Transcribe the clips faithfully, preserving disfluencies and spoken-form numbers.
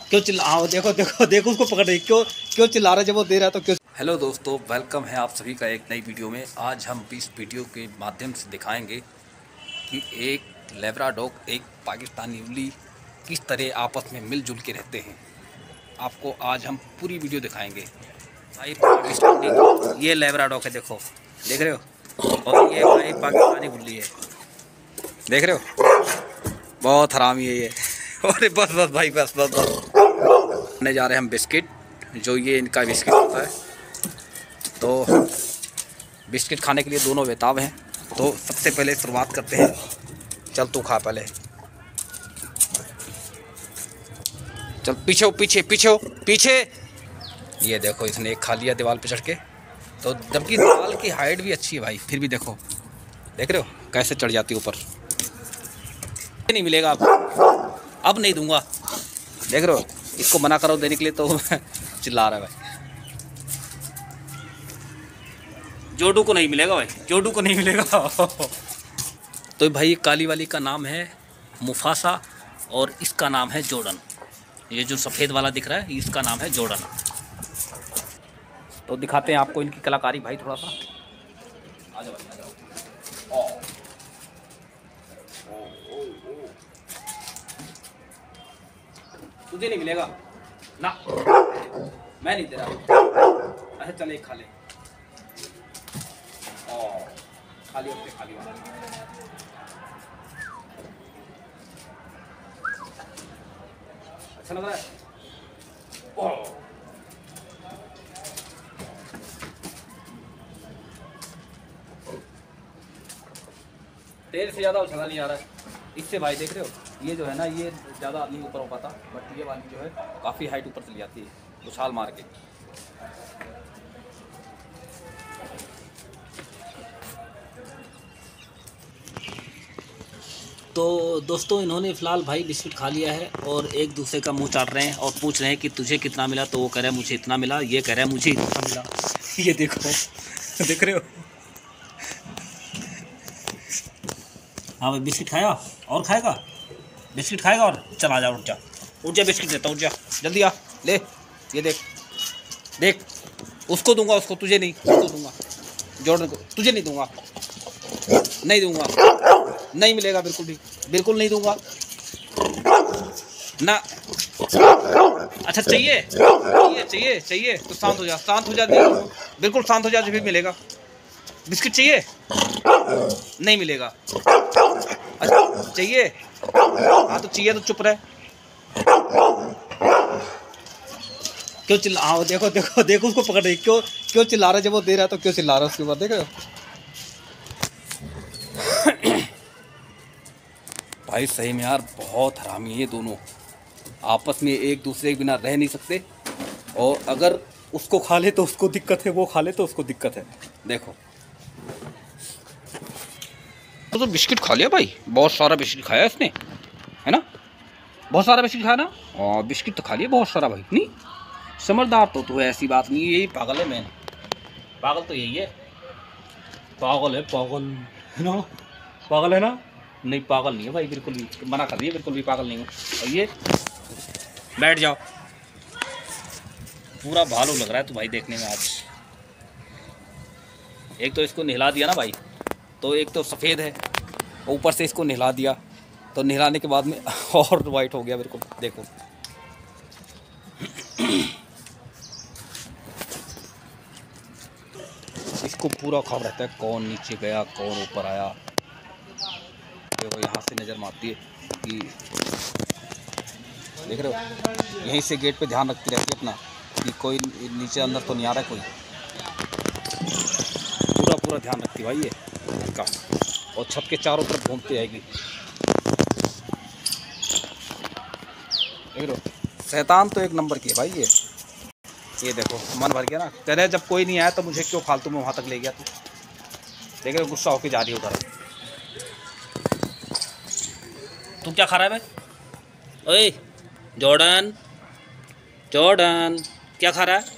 क्यों चिल्ला, हाँ देखो देखो देखो उसको पकड़ रही, क्यों क्यों चिल्ला रहा है जब वो दे रहा है तो क्यों। हेलो दोस्तों, वेलकम है आप सभी का एक नई वीडियो में। आज हम इस वीडियो के माध्यम से दिखाएंगे कि एक लैब्राडोग एक पाकिस्तानी उल्ली किस तरह आपस में मिलजुल के रहते हैं। आपको आज हम पूरी वीडियो दिखाएंगे। भाई पाकिस्तानी ये लैब्राडोग है, देखो देख रहे हो, और ये भाई पाकिस्तानी उल्ली है, देख रहे हो, बहुत हरामी है ये। अरे बस बस भाई बस बस बस ने जा रहे हैं हम बिस्किट, जो ये इनका बिस्किट होता है। तो बिस्किट खाने के लिए दोनों बेताब हैं। तो सबसे पहले शुरुआत करते हैं। चल तू खा पहले, चल पीछे हो पीछे पीछे हो पीछे। ये देखो इसने एक खा लिया दीवार पे चढ़ के। तो जबकि दीवार की हाइट भी अच्छी है भाई, फिर भी देखो, देख रहे हो कैसे चढ़ जाती है ऊपर। नहीं मिलेगा आपको, अब नहीं दूंगा, देख रहे हो। इसको मना करो देने के लिए तो चिल्ला रहा है भाई। जोडू को नहीं मिलेगा भाई, जोडू को नहीं मिलेगा। तो भाई काली वाली का नाम है मुफासा और इसका नाम है जॉर्डन। ये जो सफ़ेद वाला दिख रहा है इसका नाम है जॉर्डन। तो दिखाते हैं आपको इनकी कलाकारी भाई, थोड़ा सा आ जाओ आ जाओ। तुझे नहीं मिलेगा ना, मैं नहीं दे रहा। अच्छा चल एक खा ले, खाली अपने खाली वाला। अच्छा लग रहा है। ओह तेल से ज़्यादा उछला नहीं आ रहा है इससे भाई, देख रहे हो। ये जो है ना, ये ज़्यादा नहीं ऊपर हो पाता, बट ये वाली जो है काफ़ी हाइट ऊपर चली जाती है उछाल मार के। तो दोस्तों इन्होंने फ़िलहाल भाई बिस्किट खा लिया है और एक दूसरे का मुंह चाट रहे हैं और पूछ रहे हैं कि तुझे कितना मिला। तो वो कह रहा है मुझे इतना मिला, ये कह रहा है मुझे इतना मिला। ये देखो देख रहे हो। हाँ भाई बिस्किट खाया और खाएगा, बिस्किट खाएगा और चला जा, उठ जा उठ जा, बिस्किट देता उठ जा, जल्दी आ ले। ये देख देख, उसको दूंगा, उसको तुझे नहीं, उसको दूंगा, जॉर्डन को तुझे नहीं दूंगा, नहीं दूंगा, नहीं मिलेगा, बिल्कुल भी बिल्कुल नहीं दूंगा ना। अच्छा चाहिए चाहिए चाहिए चाहिए तो शांत हो जा, शांत हो जा, बिल्कुल शांत हो जा, जो भी मिलेगा। बिस्किट चाहिए, नहीं मिलेगा। अच्छा चाहिए, हाँ तो चाहिए तो चुप रहे। क्यों चिल्ला, हाँ देखो देखो देखो उसको पकड़ रही, क्यों क्यों चिल्ला रहा है जब वो दे रहा है तो क्यों चिल्ला रहा है उसके ऊपर, देख रहे हो। भाई सही में यार बहुत हरामी है ये दोनों, आपस में एक दूसरे के बिना रह नहीं सकते। और अगर उसको खा ले तो उसको दिक्कत है, वो खा ले तो उसको दिक्कत है। देखो तो, तो बिस्किट खा लिया भाई, बहुत सारा बिस्किट खाया इसने, है ना, बहुत सारा बिस्किट खाया ना। और बिस्किट तो खा लिया बहुत सारा भाई। नहीं समझदार तो तू है, ऐसी बात नहीं है। यही पागल है, मैं पागल तो यही है, पागल है, पागल है ना, पागल है ना। नहीं पागल नहीं है भाई, बिल्कुल भी मना कर दिया, बिल्कुल भी पागल नहीं हूँ। और ये बैठ जाओ, पूरा भालू लग रहा है तू भाई देखने में आज। एक तो इसको नहला दिया ना भाई, तो एक तो सफ़ेद है, ऊपर से इसको नहला दिया, तो नहलाने के बाद में और वाइट हो गया बिल्कुल, देखो। इसको पूरा खबर रहता है कौन नीचे गया कौन ऊपर आया। देखो यहाँ से नज़र मारती है कि, देख रहे हो, यहीं से गेट पे ध्यान रखती रहती है अपना कि कोई नीचे अंदर तो नहीं आ रहा है कोई। पूरा पूरा ध्यान रखती है भाई ये इनका, और छत के चारों तरफ घूमती आएगी। देख रहे हो, शैतान तो एक नंबर की है भाई ये। ये देखो मन भर गया ना, कह रहे जब कोई नहीं आया तो मुझे क्यों फालतू में वहाँ तक ले गया तू। देख रहे हो गुस्सा होके जा रही है उधर। तू क्या खा रहा है भाई? ओए जॉर्डन, जॉर्डन क्या खा रहा है,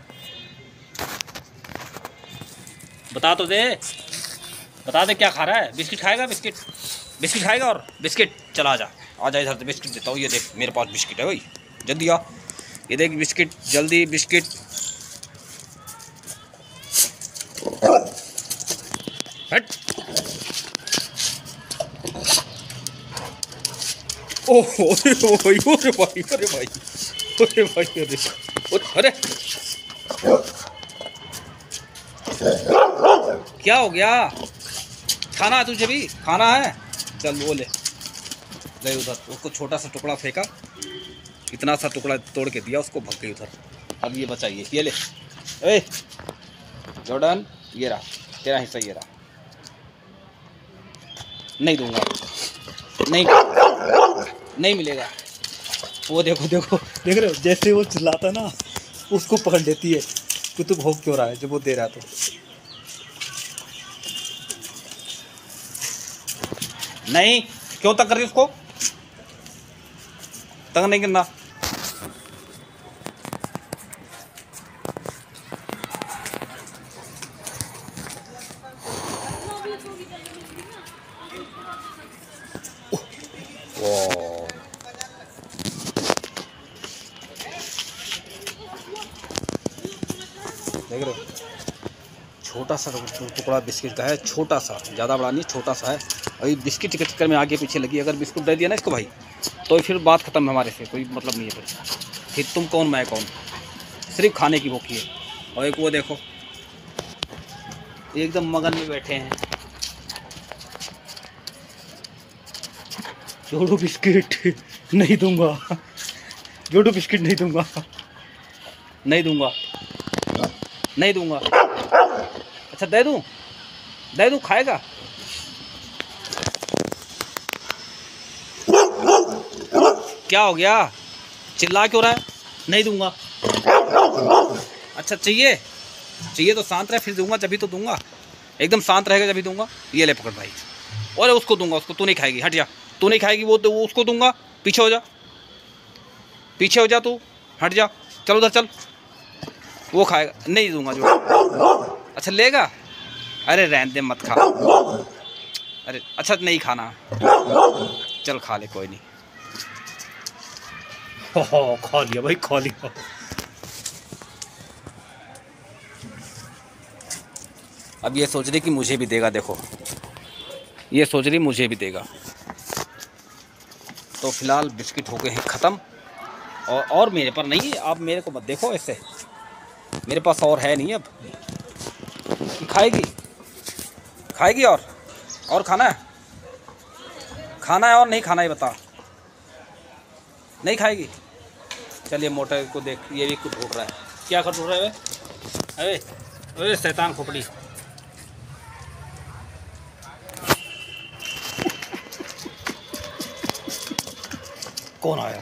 बता तो दे, बता दे क्या खा रहा है। बिस्किट खाएगा, बिस्किट बिस्किट खाएगा और बिस्किट। चला जा, आ जा इधर से बिस्किट देता हूँ। ये देख मेरे पास बिस्किट है भाई, जल्दी आ, ये देख बिस्किट, जल्दी बिस्किट। हट। ओह अरे भाई, अरे भाई, अरे भाई, अरे भाई, अरे अरे क्या हो गया? खाना है तुझे भी? खाना है? चल वो ले ले उधर। उसको छोटा सा टुकड़ा फेंका, इतना सा टुकड़ा तोड़ के दिया उसको, भग गई उधर। अब ये बचाइए, ये ले। ए जॉर्डन, ये रहा तेरा हिस्सा, ये रहा। नहीं दूंगा, नहीं नहीं मिलेगा। वो देखो देखो, देख रहे हो जैसे वो चिल्लाता ना, उसको पकड़ लेती है कि तू भोग क्यों रहा है जब वो दे रहा है तो। नहीं, क्यों तंग कर रही उसको? तंग नहीं करना। देख रहे हो, छोटा सा टुकड़ा बिस्किट का है, छोटा सा, ज़्यादा बड़ा नहीं, छोटा सा है। अभी बिस्किट के चक्कर में आगे पीछे लगी। अगर बिस्कुट दे दिया ना इसको भाई, तो फिर बात खत्म है, हमारे से कोई मतलब नहीं है फिर। फिर तुम कौन मैं कौन, सिर्फ खाने की भूखी है। और एक वो देखो, एकदम मगन में बैठे हैं। जोड़ू बिस्किट नहीं दूंगा, जोड़ू बिस्किट नहीं दूंगा, नहीं दूंगा, नहीं दूंगा। अच्छा दे दूं, दे दूं, खाएगा? क्या हो गया, चिल्ला क्यों रहा है? नहीं दूंगा। अच्छा चाहिए, चाहिए तो शांत रहे, फिर दूंगा जब भी तो दूंगा। एकदम शांत रहेगा जब भी दूंगा। ये ले पकड़ भाई, और उसको दूंगा, उसको तू नहीं खाएगी, हट जा। तू नहीं खाएगी वो तो वो उसको दूंगा। पीछे हो जा, पीछे हो जा, तू हट जा, चल उधर चल। वो खाएगा, नहीं दूंगा जो। अच्छा लेगा? अरे रहने दे, मत खा। अरे अच्छा नहीं खाना, चल खा ले, कोई नहीं। हो खा लिया भाई, खा लिया। अब ये सोच रही कि मुझे भी देगा, देखो ये सोच रही मुझे भी देगा। तो फिलहाल बिस्किट हो गए हैं ख़त्म, और और मेरे पर नहीं है। आप मेरे को मत देखो ऐसे, मेरे पास और है नहीं। अब खाएगी, खाएगी और और खाना है, खाना है और नहीं खाना है बता। नहीं खाएगी, चलिए मोटर को देख, ये भी कुछ ढूंढ रहा है। क्या कर ढूंढ रहा है? अरे अरे शैतान खोपड़ी। कौन आया,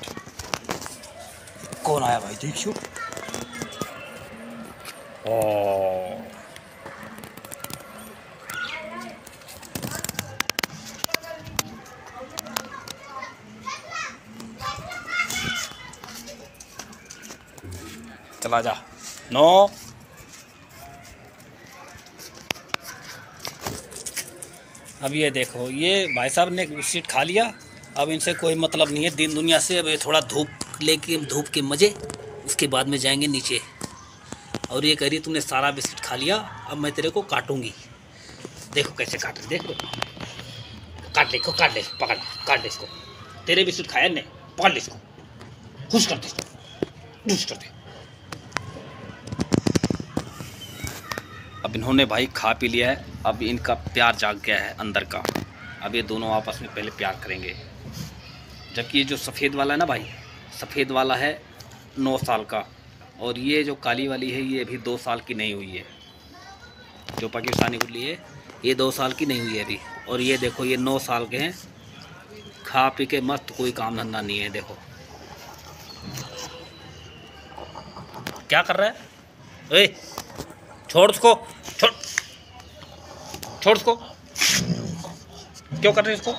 कौन आया भाई, देखियो। ओ चला जा। नो अब ये देखो, ये भाई साहब ने बिस्किट खा लिया। अब इनसे कोई मतलब नहीं है दिन दुनिया से। अब ये थोड़ा धूप लेके, धूप के मज़े, उसके बाद में जाएंगे नीचे। और ये कह रही तुमने सारा बिस्किट खा लिया, अब मैं तेरे को काटूंगी। देखो कैसे काट रही, देखो काट ले, काट ले, पकड़, काट ले इसको। तेरे बिस्किट खाया नहीं, पकड़ ले इसको, खुश कर दे इसको, खुश कर दे। अब इन्होंने भाई खा पी लिया है, अब इनका प्यार जाग गया है अंदर का। अब ये दोनों आपस में पहले प्यार करेंगे। जबकि ये जो सफ़ेद वाला है ना भाई, सफ़ेद वाला है नौ साल का, और ये जो काली वाली है ये अभी दो साल की नहीं हुई है। जो पाकिस्तानी गुल्ली है ये दो साल की नहीं हुई है अभी। और ये देखो ये नौ साल के हैं, खा पी के मस्त, कोई काम धंधा नहीं है। देखो क्या कर रहा है, ए छोड़ उसको, छोड़ छोड़ उसको, क्यों कर रहे हैं इसको?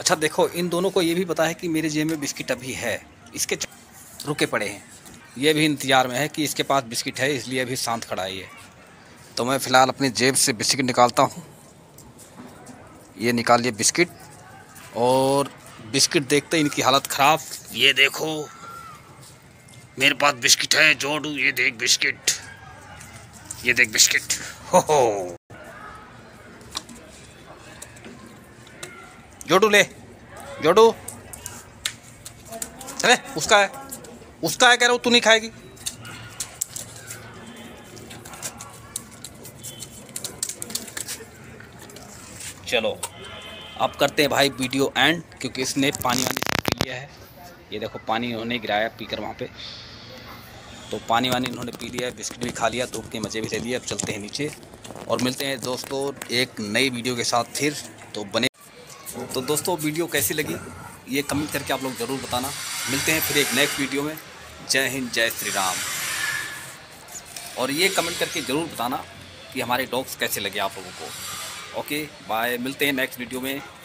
अच्छा देखो, इन दोनों को ये भी पता है कि मेरे जेब में बिस्किट अभी है, इसके रुके पड़े हैं। ये भी इंतज़ार में है कि इसके पास बिस्किट है, इसलिए अभी शांत खड़ा है ये। तो मैं फ़िलहाल अपनी जेब से बिस्किट निकालता हूँ। ये निकाल लिए बिस्किट, और बिस्किट देखते ही इनकी हालत ख़राब। ये देखो मेरे पास बिस्किट है जोड़ू, ये देख बिस्किट, ये देख बिस्किट। हो हो जोड़ू ले, जोड़ू चले, उसका है, उसका है कह रहा हूँ, तू नहीं खाएगी। चलो अब करते हैं भाई वीडियो एंड, क्योंकि इसने पानी वानी पी लिया है। ये देखो पानी इन्होंने गिराया पीकर वहाँ पे, तो पानी वानी इन्होंने पी लिया है, बिस्किट भी खा लिया, धूप के मज़े भी ले लिए। अब चलते हैं नीचे और मिलते हैं दोस्तों एक नई वीडियो के साथ फिर। तो बने तो दोस्तों वीडियो कैसी लगी ये कमेंट करके आप लोग ज़रूर बताना। मिलते हैं फिर एक नेक्स्ट वीडियो में। जय हिंद, जय श्री राम। और ये कमेंट करके ज़रूर बताना कि हमारे डॉग्स कैसे लगे आप लोगों को। ओके बाय, मिलते हैं नेक्स्ट वीडियो में।